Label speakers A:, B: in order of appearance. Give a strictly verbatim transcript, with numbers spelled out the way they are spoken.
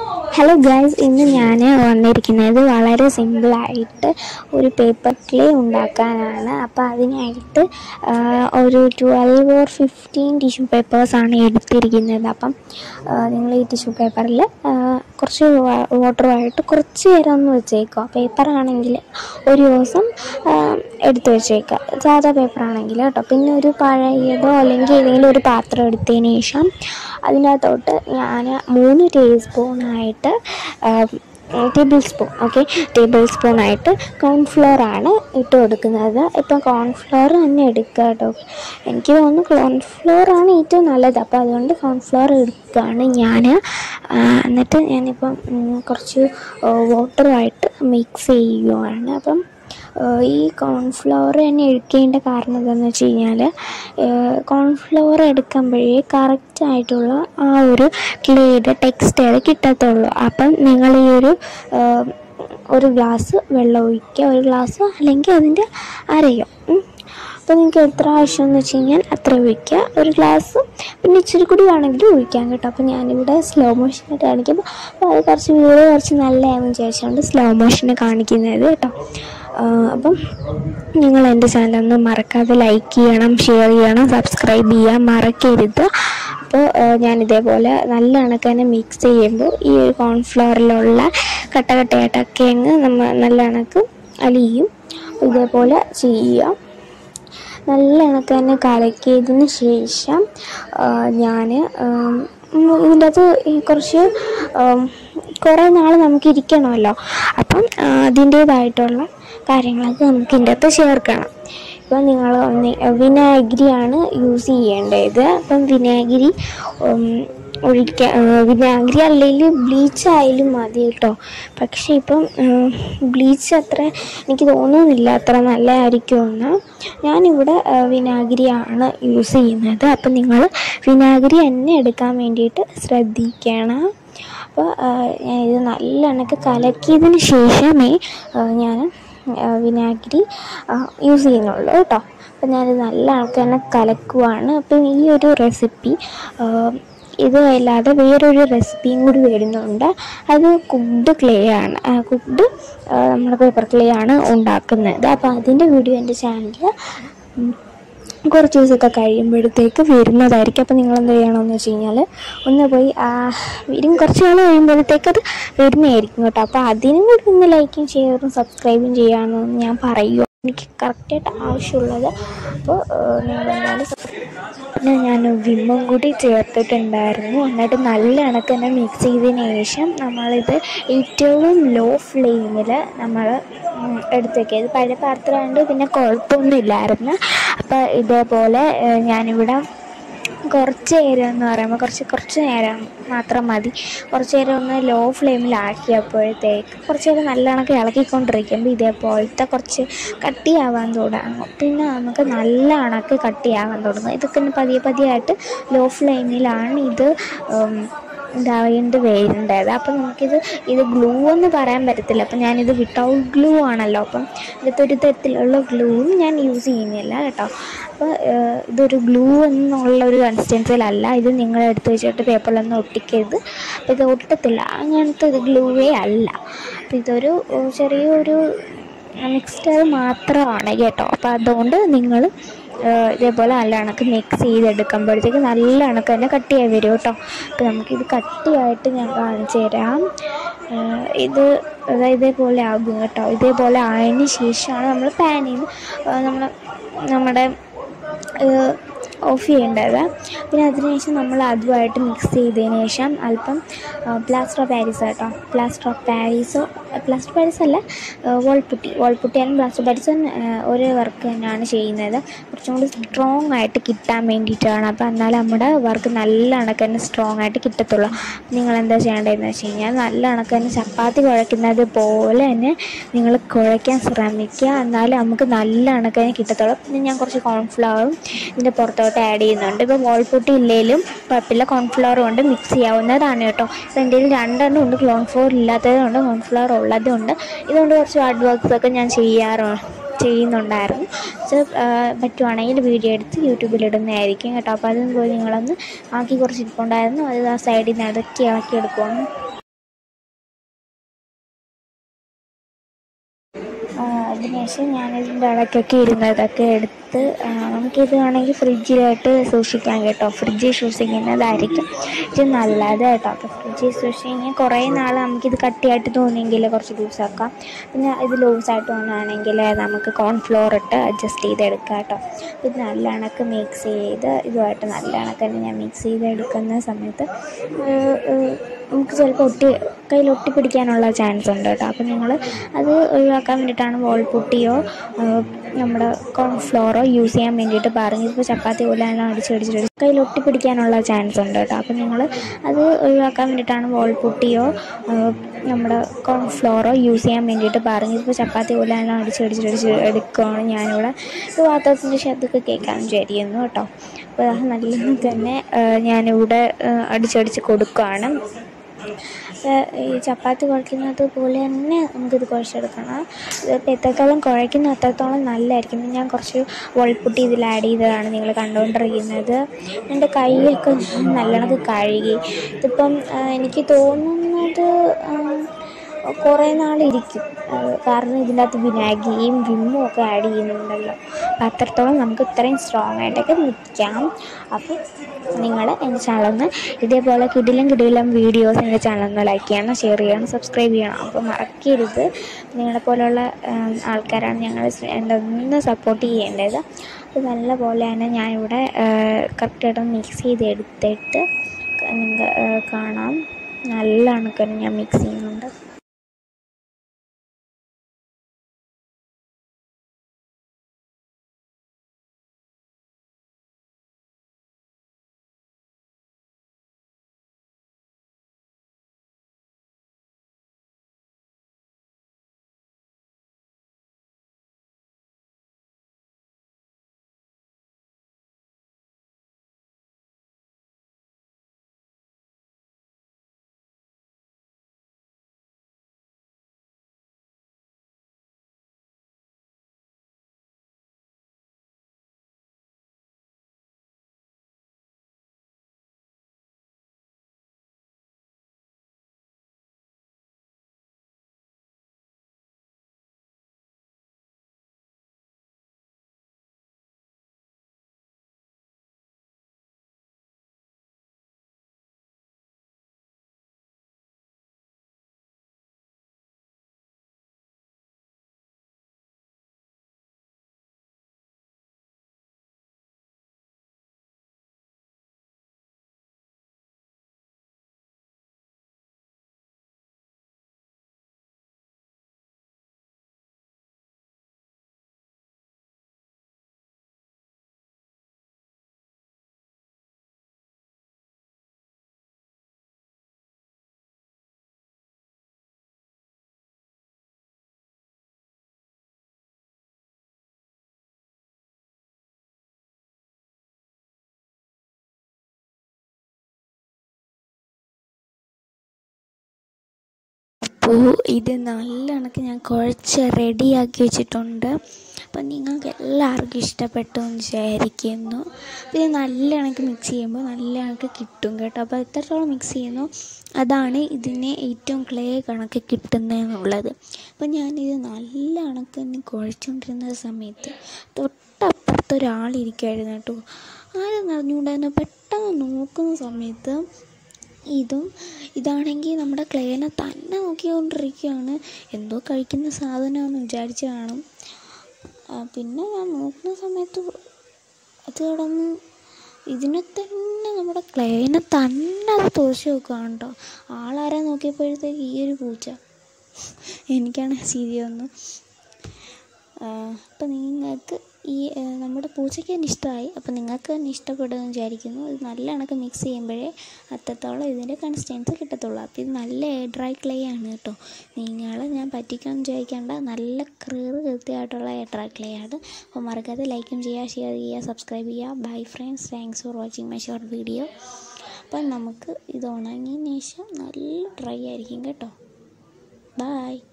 A: Hello guys, ഇന്ന് ഞാൻ വന്നിരിക്കുന്നത് വളരെ സിമ്പിളായിട്ട് ഒരു പേപ്പർ ക്ലേ ഉണ്ടാക്കാനാണ്. അപ്പോൾ അതിനായിട്ട് ഒരു ട്വൽവ് ഓർ ഫിഫ്റ്റീൻ ടിഷ്യൂ പേപ്പേഴ്സാണ് എടുത്തിരിക്കുന്നത്. അപ്പം നിങ്ങൾ ഈ ടിഷ്യൂ പേപ്പറിൽ കുറച്ച് വാട്ടറുമായിട്ട് കുറച്ച് നേരം ഒന്ന് വെച്ചേക്കുക. പേപ്പറാണെങ്കിൽ ഒരു ദിവസം എടുത്ത് വെച്ചേക്കുക, സാധാ പേപ്പറാണെങ്കിൽ കേട്ടോ. പിന്നെ ഒരു പഴയതോ അല്ലെങ്കിൽ ഏതെങ്കിലും ഒരു പാത്രം എടുത്തതിന് ശേഷം അതിനകത്തോട്ട് ഞാൻ മൂന്ന് ടേബിൾ സ്പൂണായിട്ട് ടേബിൾ സ്പൂൺ ഓക്കെ ടേബിൾ സ്പൂണായിട്ട് കോൺഫ്ലോറാണ് ഇട്ട് കൊടുക്കുന്നത്. ഇപ്പം കോൺഫ്ലോർ തന്നെ എടുക്കുക കേട്ടോ. എനിക്ക് തോന്നുന്നു കോൺഫ്ലോറാണ് ഏറ്റവും നല്ലത്. അപ്പോൾ അതുകൊണ്ട് കോൺഫ്ലോർ എടുക്കുകയാണ് ഞാൻ. എന്നിട്ട് ഞാനിപ്പം കുറച്ച് വാട്ടറുമായിട്ട് മിക്സ് ചെയ്യുകയാണ്. അപ്പം ഈ കോൺഫ്ലവർ തന്നെ എടുക്കേണ്ട കാരണം എന്താണെന്ന് വെച്ച് കഴിഞ്ഞാൽ കോൺഫ്ലവർ എടുക്കുമ്പോഴേ കറക്റ്റായിട്ടുള്ള ആ ഒരു ക്ലേയുടെ ടെക്സ്റ്റൈൽ കിട്ടത്തുള്ളൂ. അപ്പം നിങ്ങൾ ഈ ഒരു ഒരു ഗ്ലാസ് വെള്ളം ഒഴിക്കുക, ഒരു ഗ്ലാസ് അല്ലെങ്കിൽ അതിൻ്റെ അരയോ. അപ്പോൾ നിങ്ങൾക്ക് എത്ര ആവശ്യമെന്ന് വെച്ച് കഴിഞ്ഞാൽ അത്ര ഒഴിക്കുക, ഒരു ഗ്ലാസ്. പിന്നെ ഇച്ചിരി കൂടി വേണമെങ്കിലും ഒഴിക്കാം കേട്ടോ. അപ്പോൾ ഞാനിവിടെ സ്ലോ മോഷനായിട്ട് കാണിക്കുമ്പോൾ അപ്പോൾ അത് കുറച്ച് വീഡിയോ കുറച്ച് നല്ലതാണെന്ന് വിചാരിച്ചുകൊണ്ട് സ്ലോ മോഷന് കാണിക്കുന്നത് കേട്ടോ. അപ്പം നിങ്ങൾ എൻ്റെ ചാനലൊന്ന് മറക്കാതെ ലൈക്ക് ചെയ്യണം, ഷെയർ ചെയ്യണം, സബ്സ്ക്രൈബ് ചെയ്യാൻ മറക്കരുത്. അപ്പോൾ ഞാനിതേപോലെ നല്ല കണക്ക് തന്നെ മിക്സ് ചെയ്യുമ്പോൾ ഈ ഒരു കോൺഫ്ലവറിലുള്ള കട്ട കട്ടയായിട്ടൊക്കെ അങ്ങ് നമ്മൾ നല്ല കണക്ക് അലിയും. ഇതേപോലെ ചെയ്യുക. നല്ല കണക്ക് തന്നെ കലക്കിയതിന് ശേഷം ഞാൻ ഇതിൻ്റെ അകത്ത് കുറച്ച് കുറേ നാൾ നമുക്ക് ഇരിക്കണമല്ലോ. അപ്പം അതിൻ്റേതായിട്ടുള്ള കാര്യങ്ങളൊക്കെ നമുക്ക് ഇതിൻ്റെ അകത്ത് ചേർക്കണം. ഇപ്പം നിങ്ങൾ വിനാഗിരിയാണ് യൂസ് ചെയ്യേണ്ടത്. അപ്പം വിനാഗിരി ഒഴിക്കാൻ വിനാഗിരി അല്ലെങ്കിൽ ബ്ലീച്ച് ആയാലും മതി കേട്ടോ. പക്ഷേ ഇപ്പം ബ്ലീച്ച് അത്ര എനിക്ക് തോന്നുന്നില്ല അത്ര നല്ലതായിരിക്കുമെന്ന്. ഞാനിവിടെ വിനാഗിരിയാണ് യൂസ് ചെയ്യുന്നത്. അപ്പം നിങ്ങൾ വിനാഗിരി തന്നെ എടുക്കാൻ വേണ്ടിയിട്ട് ശ്രദ്ധിക്കണം. അപ്പോൾ ഞാൻ ഇത് നല്ല കണക്ക് കലക്കിയതിന് ശേഷമേ ഞാൻ വിനാഗിരി യൂസ് ചെയ്യുന്നുള്ളൂ കേട്ടോ. അപ്പം ഞാനിത് നല്ല കണക്ക് തന്നെ കലക്കുവാണ്. അപ്പം ഈ ഒരു റെസിപ്പി ഇത് അല്ലാതെ വേറൊരു റെസിപ്പിയും കൂടി വരുന്നുണ്ട്. അത് കുക്ക്ഡ് ക്ലേ ആണ്. കുക്ക്ഡ് നമ്മുടെ പേപ്പർ ക്ലേ ആണ് ഉണ്ടാക്കുന്നത്. അപ്പോൾ അതിൻ്റെ വീഡിയോ എൻ്റെ ചാനലിൽ കുറച്ച് ദിവസമൊക്കെ കഴിയുമ്പോഴത്തേക്ക് വരുന്നതായിരിക്കും. അപ്പോൾ നിങ്ങളെന്ത് ചെയ്യണമെന്ന് വെച്ച് കഴിഞ്ഞാൽ ഒന്ന് പോയി വരും കുറച്ച് നാൾ കഴിയുമ്പോഴത്തേക്ക് അത് വരുന്നതായിരിക്കും കേട്ടോ. അപ്പോൾ അതിനും കൂടി ഒന്ന് ലൈക്കും ഷെയറും സബ്സ്ക്രൈബും ചെയ്യാമെന്ന് ഞാൻ പറയുമോ, എനിക്ക് കറക്റ്റായിട്ട് ആവശ്യമുള്ളത്. അപ്പോൾ നിങ്ങളെന്തായാലും പിന്നെ ഞാൻ വിമ്മും കൂടി ചേർത്തിട്ടുണ്ടായിരുന്നു. എന്നിട്ട് നല്ല കണക്ക് തന്നെ മിക്സ് ചെയ്തതിന് ശേഷം നമ്മളിത് ഏറ്റവും ലോ ഫ്ലെയിമിൽ നമ്മൾ എടുത്ത് വയ്ക്കുക. ഇത് പഴയ പാത്രമുണ്ട്, പിന്നെ കുഴപ്പമൊന്നുമില്ലായിരുന്നു. അപ്പോൾ ഇതേപോലെ ഞാനിവിടെ കുറച്ച് നേരം എന്ന് പറയുമ്പോൾ കുറച്ച് കുറച്ച് നേരം മാത്രം മതി. കുറച്ച് നേരം ഒന്ന് ലോ ഫ്ലെയിമിലാക്കിയപ്പോഴത്തേക്ക് കുറച്ച് നേരം നല്ല കണക്ക് ഇളക്കിക്കൊണ്ടിരിക്കുമ്പോൾ ഇതേപോലത്തെ കുറച്ച് കട്ടിയാവാൻ തുടങ്ങും. പിന്നെ നമുക്ക് നല്ല കണക്ക് കട്ടിയാവാൻ തുടങ്ങും. ഇതൊക്കെ പതിയെ പതിയായിട്ട് ലോ ഫ്ലെയിമിലാണ് ഇത് ഇതാവേണ്ടി വേണ്ടത്. അപ്പം നമുക്കിത് ഇത് ഗ്ലൂ എന്ന് പറയാൻ പറ്റത്തില്ല. അപ്പം ഞാനിത് വിത്തൗട്ട് ഗ്ലൂ ആണല്ലോ. അപ്പം ഇതൊരു തരത്തിലുള്ള ഗ്ലൂവും ഞാൻ യൂസ് ചെയ്യുന്നില്ല കേട്ടോ. അപ്പോൾ ഇതൊരു ഗ്ലൂ എന്നുള്ളൊരു കൺസിസ്റ്റൻസിയിലല്ല. ഇത് നിങ്ങൾ എടുത്ത് വെച്ചിട്ട് പേപ്പറിലൊന്നും ഒട്ടിക്കരുത്. അപ്പോൾ ഇത് ഒട്ടത്തില്ല, അങ്ങനത്തെ ഇത് ഗ്ലൂവേ അല്ല. അപ്പോൾ ഇതൊരു ചെറിയൊരു മിക്സ്ചർ മാത്രമാണ് കേട്ടോ. അപ്പോൾ അതുകൊണ്ട് നിങ്ങൾ ഇതേപോലെ നല്ല കണക്ക് മിക്സ് ചെയ്തെടുക്കുമ്പോഴത്തേക്ക് നല്ല കണക്ക് തന്നെ കട്ടിയായി വരും കേട്ടോ. അപ്പോൾ നമുക്കിത് കട്ടിയായിട്ട് ഞാൻ കാണിച്ചു തരാം. ഇത് ഇതേപോലെ ആകും കേട്ടോ. ഇതേപോലെ ആയതിന് ശേഷമാണ് നമ്മൾ പാനിൽ നിന്ന് നമ്മൾ നമ്മുടെ ഓഫ് ചെയ്യേണ്ടത്. പിന്നെ അതിനുശേഷം നമ്മൾ അതുമായിട്ട് മിക്സ് ചെയ്തതിന് ശേഷം അല്പം പ്ലാസ്റ്റർ ഓഫ് പാരീസ് കേട്ടോ. പ്ലാസ്റ്റർ ഓഫ് പാരീസോ പ്ലാസ്റ്റർ പാരീസ് അല്ല വോൾപുട്ടി വോൾപുട്ടിയാലും പ്ലാസ്റ്റർ പാരീസ് ഒരു വർക്ക് തന്നെയാണ് ചെയ്യുന്നത്. കുറച്ചും കൂടി സ്ട്രോങ് ആയിട്ട് കിട്ടാൻ വേണ്ടിയിട്ടാണ്. അപ്പോൾ എന്നാൽ നമ്മുടെ വർക്ക് നല്ല കണക്ക് തന്നെ സ്ട്രോങ് ആയിട്ട് കിട്ടത്തുള്ളൂ. നിങ്ങളെന്താ ചെയ്യേണ്ടതെന്ന് വെച്ച് കഴിഞ്ഞാൽ നല്ല കണക്ക് തന്നെ ചപ്പാത്തി കുഴയ്ക്കുന്നത് പോലെ തന്നെ നിങ്ങൾ കുഴയ്ക്കാൻ ശ്രമിക്കുക. എന്നാലും നമുക്ക് നല്ല കണക്ക് തന്നെ കിട്ടത്തുള്ളൂ. പിന്നെ ഞാൻ കുറച്ച് കോൺഫ്ലവറും ഇതിൻ്റെ പുറത്തോട്ട് ആഡ് ചെയ്യുന്നുണ്ട്. ഇപ്പോൾ വോൾപുട്ടി ഇല്ലെങ്കിലും കുഴപ്പമില്ല, കോൺഫ്ലവർ കൊണ്ട് മിക്സ് ചെയ്യാവുന്നതാണ് കേട്ടോ. ഇപ്പോൾ എൻ്റെ കയ്യിൽ രണ്ടെണ്ണം ഉണ്ട്, കോൺഫ്ലവർ ഇല്ലാത്തതുകൊണ്ട് കോൺഫ്ലവർ ഉള്ളതുകൊണ്ട്. ഇതുകൊണ്ട് കുറച്ച് ഹാർഡ് വർക്ക്സൊക്കെ ഞാൻ ചെയ്യാറുണ്ട് ചെയ്യുന്നുണ്ടായിരുന്നു. സോ പറ്റുവാണെങ്കിൽ വീഡിയോ എടുത്ത് യൂട്യൂബിലിടുന്നതായിരിക്കും കേട്ടോ. അപ്പോൾ അതും പോയി നിങ്ങളൊന്ന് ആക്കി കുറച്ച് ഇരിപ്പുണ്ടായിരുന്നു. അത് ആ സൈഡിൽ നിന്ന് ഇടയ്ക്ക് ഇളക്കി എടുക്കുവാണ്. അതിനുശേഷം ഞാനിതിൻ്റെ ഇടയ്ക്കൊക്കെ ഇരുന്നതൊക്കെ എടുത്ത് നമുക്കിത് വേണമെങ്കിൽ ഫ്രിഡ്ജിലായിട്ട് സൂക്ഷിക്കാം കേട്ടോ. ഫ്രിഡ്ജിൽ സൂക്ഷിക്കുന്നതായിരിക്കും ഇത് നല്ലത് കേട്ടോ. അപ്പോൾ ഫ്രിഡ്ജിൽ സൂക്ഷിച്ച് കുറേ നാൾ നമുക്കിത് കട്ടിയായിട്ട് തോന്നിയെങ്കിൽ കുറച്ച് ലൂസാക്കാം. പിന്നെ ഇത് ലൂസായിട്ട് തോന്നുകയാണെങ്കിൽ നമുക്ക് കോൺഫ്ലോർ ഇട്ട് അഡ്ജസ്റ്റ് ചെയ്തെടുക്കാം കേട്ടോ. ഇത് നല്ല കണക്ക് മിക്സ് ചെയ്ത് ഇതുമായിട്ട് നല്ല കണക്ക് തന്നെ ഞാൻ മിക്സ് ചെയ്തെടുക്കുന്ന സമയത്ത് നമുക്ക് ചിലപ്പോൾ ഒട്ടി കയ്യിൽ ഒട്ടിപ്പിടിക്കാനുള്ള ചാൻസ് ഉണ്ട് കേട്ടോ. അപ്പോൾ നിങ്ങൾ അത് ഒഴിവാക്കാൻ വേണ്ടിയിട്ടാണ് വോൾപുട്ടിയോ നമ്മുടെ കോൺഫ്ലോറോ യൂസ് ചെയ്യാൻ വേണ്ടിയിട്ട് പറഞ്ഞു. ഇപ്പോൾ ചപ്പാത്തി പോലെ എല്ലാം അടിച്ചടിച്ചടിച്ച് കയ്യിൽ ഒട്ടിപ്പിടിക്കാനുള്ള ചാൻസ് ഉണ്ട് കേട്ടോ. അപ്പോൾ നിങ്ങൾ അത് ഒഴിവാക്കാൻ വേണ്ടിയിട്ടാണ് വോൾപുട്ടിയോ നമ്മുടെ കോൺഫ്ലോറോ യൂസ് ചെയ്യാൻ വേണ്ടിയിട്ട് പറഞ്ഞു. ഇപ്പോൾ ചപ്പാത്തി പോലെ എല്ലാം അടിച്ചടിച്ചടിച്ച് എടുക്കുകയാണ് ഞാനിവിടെ. ഇത് പാത്രത്തിൻ്റെ ശബ്ദമൊക്കെ കേൾക്കാൻ വിചാരിക്കുന്നു കേട്ടോ. അപ്പോൾ നല്ലോണം തന്നെ ഞാനിവിടെ അടിച്ചടിച്ച് കൊടുക്കുകയാണ്. ഈ ചപ്പാത്തി കുഴയ്ക്കുന്നത് പോലെ തന്നെ നമുക്കിത് കുഴച്ചെടുക്കണം. ഇതിപ്പോൾ എത്രത്തോളം കുഴയ്ക്കുന്ന അത്രത്തോളം നല്ലതായിരിക്കും. ഞാൻ കുറച്ച് വോൾപുട്ടി ഇതിൽ ആഡ് ചെയ്തതാണ് നിങ്ങൾ കണ്ടുകൊണ്ടിരിക്കുന്നത്. എൻ്റെ കൈയൊക്കെ നല്ലോണം കഴുകി. ഇതിപ്പം എനിക്ക് തോന്നുന്നത് കുറേ നാളിരിക്കും, കാരണം ഇതിൻ്റെ അകത്ത് വിനാഗിരിയും വിമ്മും ഒക്കെ ആഡ് ചെയ്യുന്നുണ്ടല്ലോ. അപ്പം അത്രത്തോളം നമുക്ക് ഇത്രയും സ്ട്രോങ് ആയിട്ടൊക്കെ നിൽക്കാം. അപ്പം നിങ്ങൾ എൻ്റെ ചാനലൊന്ന് ഇതേപോലെ കിടിലം കിടിലം വീഡിയോസ് എൻ്റെ ചാനലൊന്ന് ലൈക്ക് ചെയ്യണം, ഷെയർ ചെയ്യണം, സബ്സ്ക്രൈബ് ചെയ്യണം. അപ്പോൾ മറക്കരുത്. നിങ്ങളെ പോലെയുള്ള ആൾക്കാരാണ് ഞങ്ങൾ എൻ്റെ ഒന്ന് സപ്പോർട്ട് ചെയ്യേണ്ടത്. അത് നല്ല പോലെ തന്നെ ഞാനിവിടെ കറക്റ്റായിട്ട് മിക്സ് ചെയ്തെടുത്തിട്ട് നിങ്ങൾ കാണാം. നല്ല കണക്ക് ഞാൻ മിക്സ് ചെയ്യുന്നുണ്ട്. അപ്പോൾ ഇത് നല്ല കണക്ക് ഞാൻ കുഴച്ച് റെഡിയാക്കി വെച്ചിട്ടുണ്ട്. അപ്പം നിങ്ങൾക്ക് എല്ലാവർക്കും ഇഷ്ടപ്പെട്ടു എന്ന് വിചാരിക്കുന്നു. ഇത് നല്ല കണക്ക് മിക്സ് ചെയ്യുമ്പോൾ നല്ല കണക്ക് കിട്ടും കേട്ടോ. അപ്പോൾ എത്രത്തോളം മിക്സ് ചെയ്യുന്നു അതാണ് ഇതിനെ ഏറ്റവും ക്ലേ കണക്ക് കിട്ടുന്നതെന്നുള്ളത്. അപ്പം ഞാനിത് നല്ല കണക്ക് തന്നെ കുഴച്ചുകൊണ്ടിരുന്ന സമയത്ത് തൊട്ടപ്പുറത്ത് ഒരാളിരിക്കുമായിരുന്നു കേട്ടോ. ആരും അറിഞ്ഞുകൊണ്ടായിരുന്നു. പെട്ടെന്ന് നോക്കുന്ന സമയത്ത് ഇതും ഇതാണെങ്കിൽ നമ്മുടെ ക്ലേനെ തന്നെ നോക്കിക്കൊണ്ടിരിക്കുകയാണ്. എന്തോ കഴിക്കുന്ന സാധനമാണെന്ന് വിചാരിച്ച് കാണും. പിന്നെ ഞാൻ നോക്കുന്ന സമയത്ത് അത് കിടന്ന് ഇതിനെ തന്നെ നമ്മുടെ ക്ലേനെ തന്നെ അത് തോശി വെക്കുകയാണ് കേട്ടോ. ആളാരാ നോക്കിയപ്പോഴത്തേക്ക് ഈ ഒരു പൂച്ച. എനിക്കാണ് ചിരി വന്നു. അപ്പം നിങ്ങൾക്ക് ഈ നമ്മുടെ പൂച്ചയ്ക്ക് തന്നെ ഇഷ്ടമായി. അപ്പോൾ നിങ്ങൾക്ക് തന്നെ ഇഷ്ടപ്പെടുമെന്ന് വിചാരിക്കുന്നു. ഇത് നല്ല കണക്ക് മിക്സ് ചെയ്യുമ്പോഴേ അത്രത്തോളം ഇതിൻ്റെ കൺസിസ്റ്റൻസി കിട്ടത്തുള്ളൂ. അപ്പോൾ ഇത് നല്ല ഡ്രൈ ക്ലേ ആണ് കേട്ടോ. നിങ്ങൾ ഞാൻ പറ്റിക്കാമെന്ന് വിചാരിക്കേണ്ട, നല്ല ക്രീറ് കൃത്യമായിട്ടുള്ള ഡ്രൈ ക്ലേ ആണ്. അപ്പോൾ മറക്കാതെ ലൈക്കും ചെയ്യുക, ഷെയർ ചെയ്യുക, സബ്സ്ക്രൈബ് ചെയ്യുക. Bye friends, thanks for watching my short video. അപ്പം നമുക്ക് ഇത് ഉണങ്ങിയതിന് ശേഷം നല്ല ഡ്രൈ ആയിരിക്കും കേട്ടോ. ബൈ.